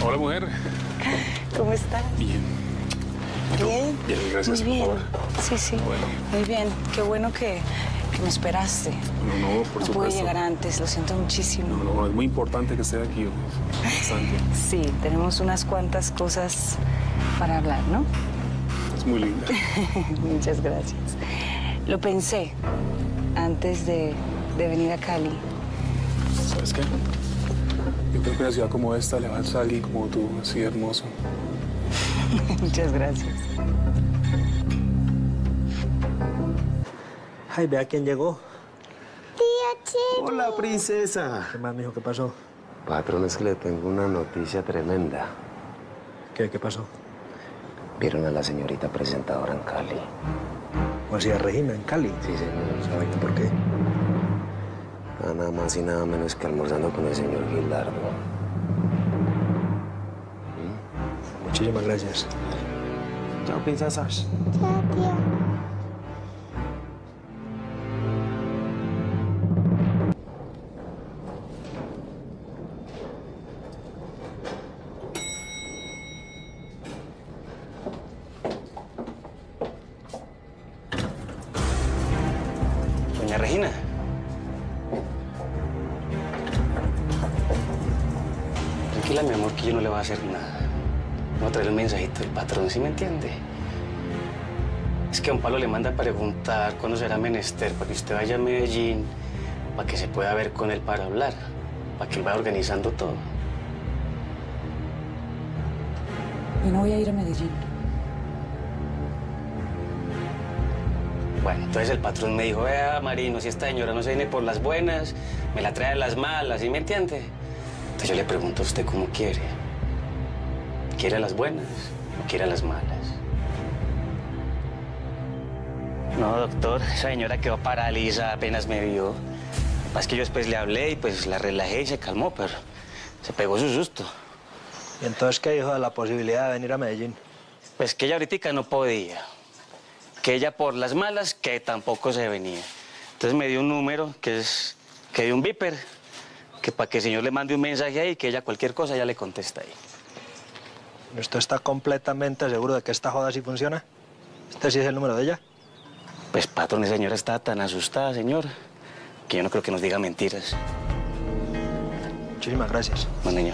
Hola, mujer. ¿Cómo estás? Bien. Bien. Bien, gracias, Muy bien. por favor. Sí. Bueno. Muy bien. Qué bueno que me esperaste. No, por supuesto. No pude llegar antes, lo siento muchísimo. No, es muy importante que esté aquí. Bastante. Sí, tenemos unas cuantas cosas para hablar, ¿no? Es muy linda. Muchas gracias. Lo pensé antes de venir a Cali. ¿Sabes qué? Yo creo que una ciudad como esta le va a alguien como tú, así hermoso. Muchas gracias. Ay, vea quién llegó. Tía Chiri. Hola, princesa. ¿Qué más, mijo? ¿Qué pasó? Patrón, es que le tengo una noticia tremenda. ¿Qué pasó? Vieron a la señorita presentadora en Cali. ¿O así a Regina, en Cali? Sí, señor. ¿Sabe por qué? Nada más y nada menos que almorzando con el señor Gilardo. Muchísimas gracias. Chao, princesas. Chao, tía. Doña Regina. Tranquila, mi amor, que yo no le voy a hacer nada. Voy a traer el mensajito del patrón, ¿sí me entiende? Es que a un Pablo le manda a preguntar cuándo será menester para que usted vaya a Medellín, para que se pueda ver con él para hablar, para que él vaya organizando todo. Yo no voy a ir a Medellín. Bueno, entonces el patrón me dijo, vea, Marino, si esta señora no se viene por las buenas, me la trae a las malas, ¿sí me entiende? Entonces yo le pregunto a usted cómo quiere. ¿Quiere a las buenas o quiere a las malas? No, doctor, esa señora quedó paralizada apenas me vio. Es que yo después le hablé y pues la relajé y se calmó, pero se pegó su susto. ¿Y entonces qué dijo de la posibilidad de venir a Medellín? Pues que ella ahorita no podía. Que ella por las malas, que tampoco se venía. Entonces me dio un número que dio un viper, que para que el señor le mande un mensaje ahí, que ella cualquier cosa ya le contesta ahí. ¿Usted está completamente seguro de que esta joda sí funciona? ¿Este sí es el número de ella? Pues patrón, esa señora está tan asustada, señor, que yo no creo que nos diga mentiras. Muchísimas gracias. No, señor.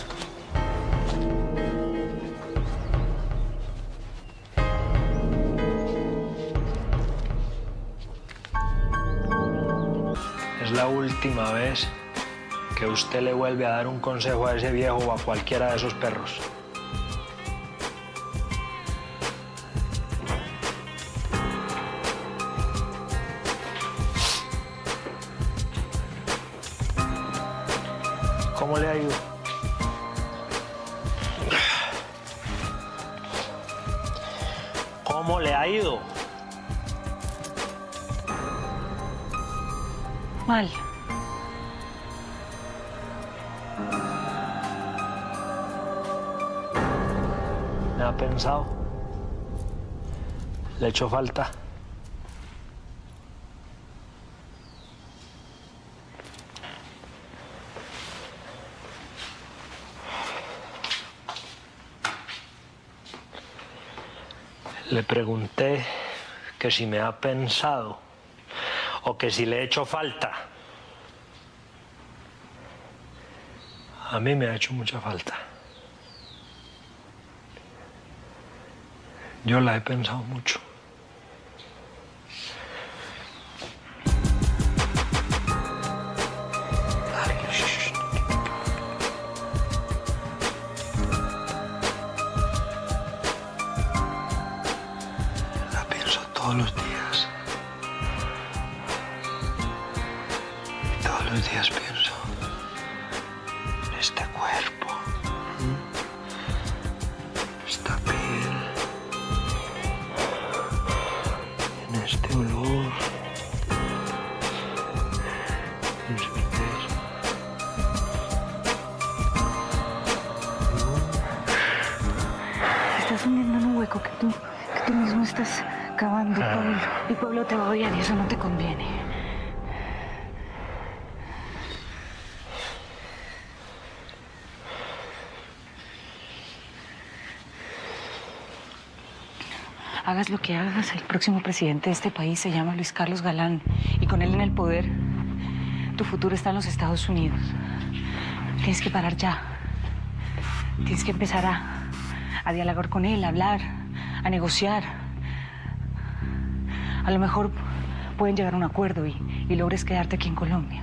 Es la última vez que usted le vuelve a dar un consejo a ese viejo o a cualquiera de esos perros. ¿Cómo le ha ido? ¿Cómo le ha ido? Mal. ¿Me ha pensado? ¿Le echó falta? Le pregunté que si me ha pensado o que si le he hecho falta. A mí me ha hecho mucha falta. Yo la he pensado mucho. La pienso todos los días. Y todos los días pienso en este cuerpo, esta piel, en este olor, en sus besos. Estás hundiendo en un hueco que tú mismo estás cavando, Pablo. Y Pablo te va a odiar y eso no te conviene. Hagas lo que hagas, el próximo presidente de este país se llama Luis Carlos Galán. Y con él en el poder, tu futuro está en los Estados Unidos. Tienes que parar ya. Tienes que empezar a dialogar con él, a hablar, a negociar. A lo mejor pueden llegar a un acuerdo y logres quedarte aquí en Colombia.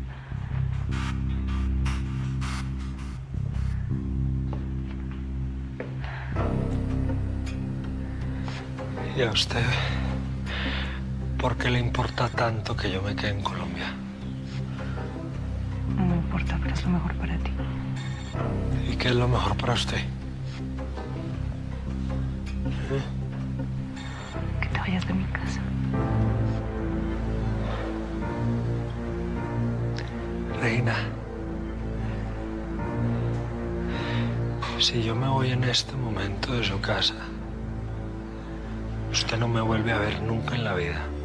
¿Y a usted por qué le importa tanto que yo me quede en Colombia? No me importa, pero es lo mejor para ti. ¿Y qué es lo mejor para usted? Que te vayas de mi casa. Reina, si yo me voy en este momento de su casa, usted no me vuelve a ver nunca en la vida.